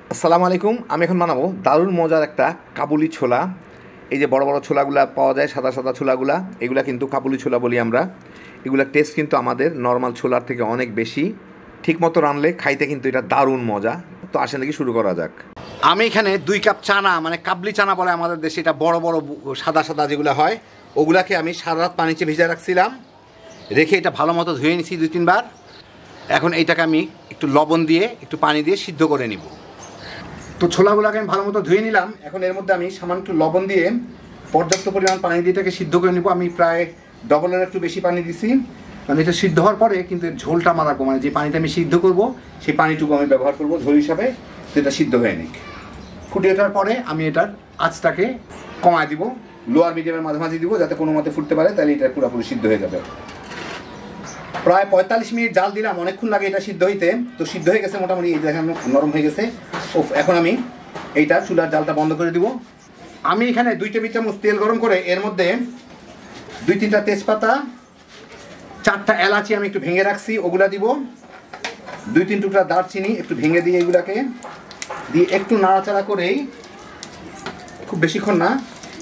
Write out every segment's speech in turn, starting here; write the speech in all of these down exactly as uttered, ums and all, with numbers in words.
আসসালামু আলাইকুম। আমি এখন বানাবো দারুণ মজার একটা কাবুলি ছোলা। এই যে বড় বড় ছোলাগুলা পাওয়া যায়, সাদা সাদা ছোলাগুলা, এগুলা কিন্তু কাবুলি ছোলা বলি আমরা। এগুলার টেস্ট কিন্তু আমাদের নর্মাল ছোলার থেকে অনেক বেশি। ঠিক মতো রানলে খাইতে কিন্তু এটা দারুণ মজা। তো আসেন দেখি শুরু করা যাক। আমি এখানে দুই কাপ চানা, মানে কাবলি চানা বলে আমাদের দেশে, এটা বড় বড় সাদা সাদা যেগুলো হয়, ওগুলাকে আমি সারা রাত পানিতে ভিজে রাখছিলাম। রেখে এটা ভালো মতো ধুয়ে নিছি দুই তিনবার। এখন এইটাকে আমি একটু লবণ দিয়ে একটু পানি দিয়ে সিদ্ধ করে নিব। তো ছোলাগুলোকে আমি ভালো মতো ধুয়ে নিলাম। এখন এর মধ্যে আমি সামান্য একটু লবণ দিয়ে পর্যাপ্ত পরিমাণ পানি দিয়ে এটাকে সিদ্ধ করে নিব। আমি প্রায় ডবলের একটু বেশি পানি দিছি, মানে এটা সিদ্ধ হওয়ার পরে কিন্তু এর ঝোলটা আমার রাখবো, মানে যে পানিটা আমি সিদ্ধ করব সেই পানিটুকু আমি ব্যবহার করব ঝোল হিসাবে, তো এটা সিদ্ধ হয়ে নিক। ফুটে ওঠার পরে আমি এটার আঁচটাকে কমায় দিব, লোয়ার মিডিয়ামের মাঝামাঝি দিব, যাতে কোনো মতে ফুটতে পারে, তাহলে এটা পুরোপুরি সিদ্ধ হয়ে যাবে। প্রায় পঁয়তাল্লিশ মিনিট জাল দিলাম, অনেকক্ষণ লাগে এটা সিদ্ধ হইতে। তো সিদ্ধ হয়ে গেছে মোটামুটি, এই দেখেন নরম হয়ে গেছে। ও এখন আমি এইটা চুলার জালটা বন্ধ করে দিব। আমি এখানে দুই টেবিল চামচ তেল গরম করে এর মধ্যে দুই তিনটা তেজপাতা, চারটা এলাচি আমি একটু ভেঙে রাখছি, ওগুলা দিব। দুই তিন টুকরা দারচিনি একটু ভেঙে দিয়ে এগুলাকে দিয়ে একটু নাড়াচাড়া করেই, খুব বেশিক্ষণ না,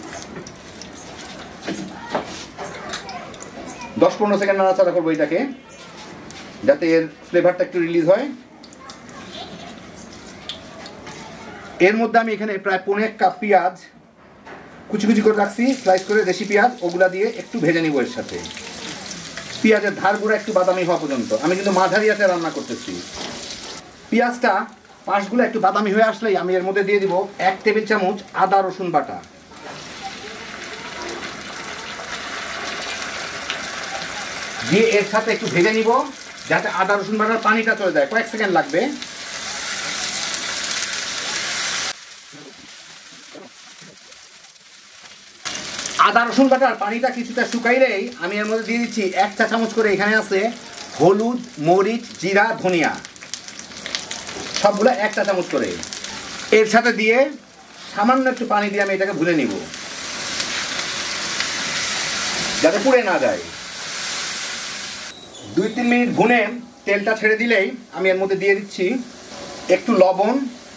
দশ পনেরো সেকেন্ড নাড়াচাড়া করবো এটাকে, যাতে এর ফ্লেভারটা একটু রিলিজ হয়। এর মধ্যে আমি এখানে প্রায় পৌনে এক কাপ পেঁয়াজ কুচি কুচি করে রাখছি, স্লাইস করে, দেশি পেঁয়াজ, ওগুলা দিয়ে একটু ভেজে নিব। এর সাথে পেঁয়াজের ধারগুলো একটু বাদামি হওয়া পর্যন্ত। আমি কিন্তু মাঝারি আঁচে রান্না করতেছি। পেঁয়াজটা পাশগুলো একটু বাদামি হয়ে আসলেই আমি এর মধ্যে দিয়ে দিব এক টেবিল চামচ আদা রসুন বাটা। দিয়ে এর সাথে একটু ভেজে নিব, যাতে আদা রসুন বাটার পানিটা চলে যায়, কয়েক সেকেন্ড লাগবে। আদা রসুন বাটার পানিটা কিছুটা শুকাইলেই আমি এর মধ্যে দিয়ে দিচ্ছি এক চা চামচ করে, এখানে আছে হলুদ, মরিচ, জিরা, ধনিয়া, সবগুলো এক চা চামচ করে। এর সাথে দিয়ে সামান্য একটু পানি দিয়ে আমি এটাকে ভুনে নিব, যাতে পুড়ে না যায়। দুই তিন মিনিট ভুনে তেলটা ছেড়ে দিলেই আমি এর মধ্যে দিয়ে দিচ্ছি একটু লবণ।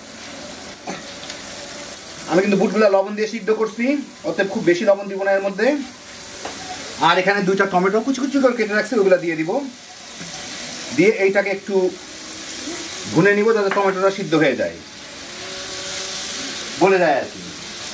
আমি কিন্তু বুটগুলা লবণ দিয়ে সিদ্ধ করছি, অতএব খুব বেশি লবণ দিব না এর মধ্যে। আর এখানে দুইটা টমেটো কুচি কুচি করে কেটে রাখছি, ওগুলো দিয়ে দিব। দিয়ে এইটাকে একটু ভুনে নিব, যাতে টমেটোটা সিদ্ধ হয়ে যায়, গলে যায় আর কি।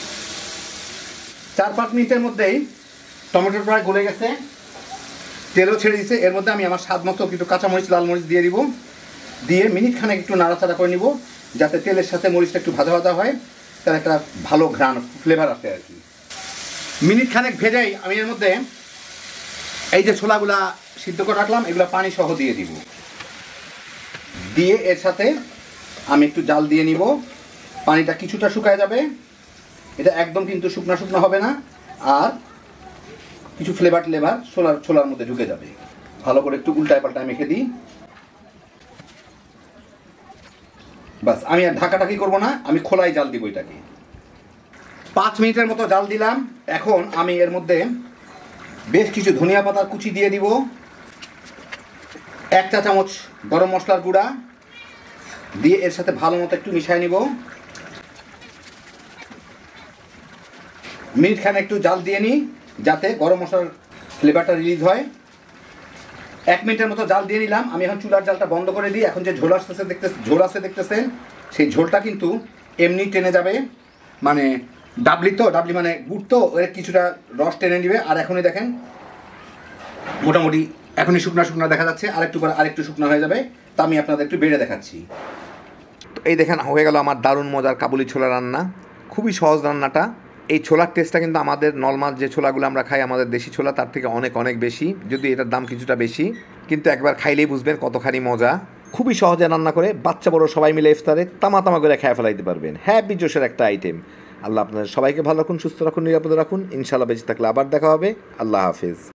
চার পাঁচ মিনিটের মধ্যেই টমেটো প্রায় গলে গেছে, তেলও ছেড়ে দিচ্ছে। এর মধ্যে আমি আমার স্বাদ মতো একটু কাঁচামরিচ, লাল মরিচ দিয়ে দিব। দিয়ে মিনিট খানেক একটু নাড়াচাড়া করে নিব, যাতে তেলের সাথে মরিচটা একটু ভাজা ভাজা হয়, তার একটা ভালো ঘ্রাণ, ফ্লেভার আসে আর কি। মিনিট খানেক ভেজেই আমি এর মধ্যে এই যে ছোলাগুলা সিদ্ধ করে রাখলাম, এগুলো পানি সহ দিয়ে দিব। দিয়ে এর সাথে আমি একটু জাল দিয়ে নিব, পানিটা কিছুটা শুকায় যাবে। এটা একদম কিন্তু শুকনা শুকনো হবে না, আর কিছু ফ্লেভার ফ্লেভার ছোলার ছোলার মধ্যে ঢুকে যাবে। ভালো করে একটু উল্টায় পাল্টায় মেখে দিই। বাস, আমি আর ঢাকাটাকি করবো না, আমি খোলাই জাল দিব এটাকে। পাঁচ মিনিটের মতো জাল দিলাম। এখন আমি এর মধ্যে বেশ কিছু ধনিয়া পাতার কুচি দিয়ে দিব, এক চা চামচ গরম মশলার গুঁড়া দিয়ে এর সাথে ভালো মতো একটু মিশিয়ে নিব। মিনিট খানে একটু জাল দিয়ে নিই, যাতে গরম মশলার ফ্লেভারটা রিলিজ হয়। এক মিনিটের মতো জাল দিয়ে নিলাম। আমি এখন চুলার জালটা বন্ধ করে দিই। এখন যে ঝোল আসতেছে দেখতে ঝোল আসছে দেখতেছেন, সেই ঝোলটা কিন্তু এমনি টেনে যাবে, মানে ডাবলি তো, ডাবলি মানে গুড় তো, এর কিছুটা রস টেনে নিবে। আর এখনই দেখেন মোটামুটি এখনই শুকনা শুকনা দেখা যাচ্ছে, আরেকটু পরে আরেকটু শুকনো হয়ে যাবে। তা আমি আপনাদের একটু বেড়ে দেখাচ্ছি। তো এই দেখেন হয়ে গেল আমার দারুণ মজার কাবুলি ছোলা রান্না। খুবই সহজ রান্নাটা। এই ছোলার টেস্টটা কিন্তু আমাদের নর্মাল যে ছোলাগুলো আমরা খাই, আমাদের দেশি ছোলা, তার থেকে অনেক অনেক বেশি, যদি এটার দাম কিছুটা বেশি, কিন্তু একবার খাইলেই বুঝবেন কতখানি মজা। খুবই সহজে রান্না করে বাচ্চা বড় সবাই মিলে ইফতারে তামা তামা করে খেয়ে ফেলাইতে পারবেন। হ্যাপি জোশের একটা আইটেম। আল্লাহ আপনাদের সবাইকে ভালো রাখুন, সুস্থ রাখুন, নিরাপদে রাখুন। ইনশাআল্লাহ বেঁচে থাকলে আবার দেখা হবে। আল্লাহ হাফেজ।